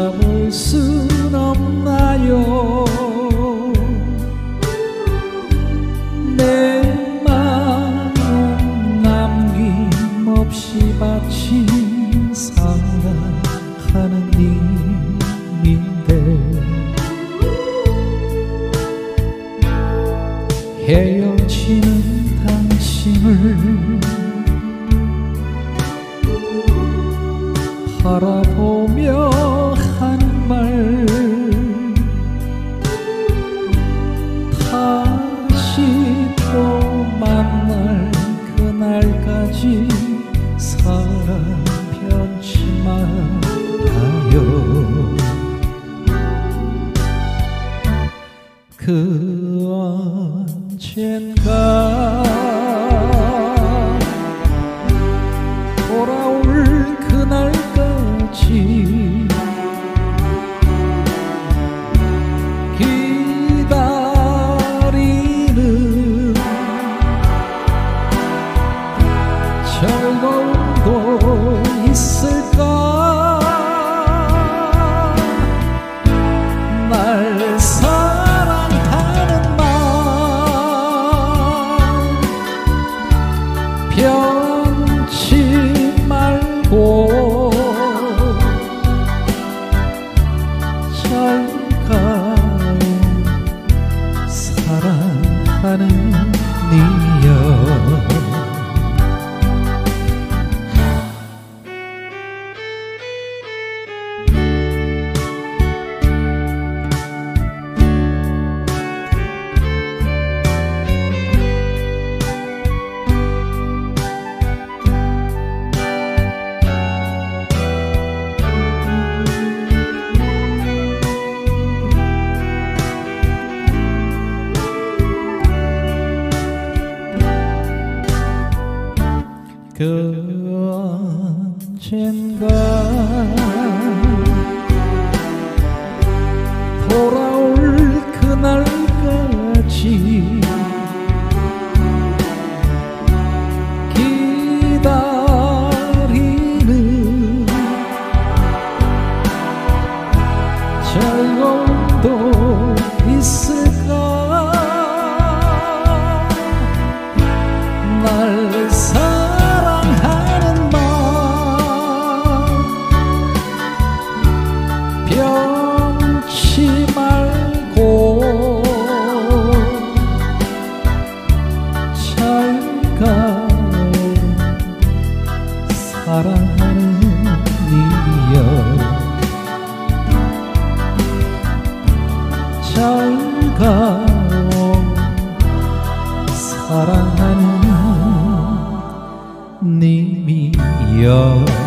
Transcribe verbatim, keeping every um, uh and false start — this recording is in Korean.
찾아볼 순 없나요? 내 마음 남김없이 바친 사랑하는 님인데 헤어지는 당신을 바라보며 하는 말 다시 또 만날 그날까지 사랑 변치 말아요. 그 언젠가 돌아올 그날까지 기다리는 즐거움도 있을까? 날 사랑하는 말 변치 말고 잘 가요. 사랑하는 니여. 그 언젠가 돌아올 그날까지 기다리는 즐거움도 있을까? 날 사랑하는 말 변치 말고 잘 가요. 사랑하는 니여. 잘 가요. 사랑하는 님이여.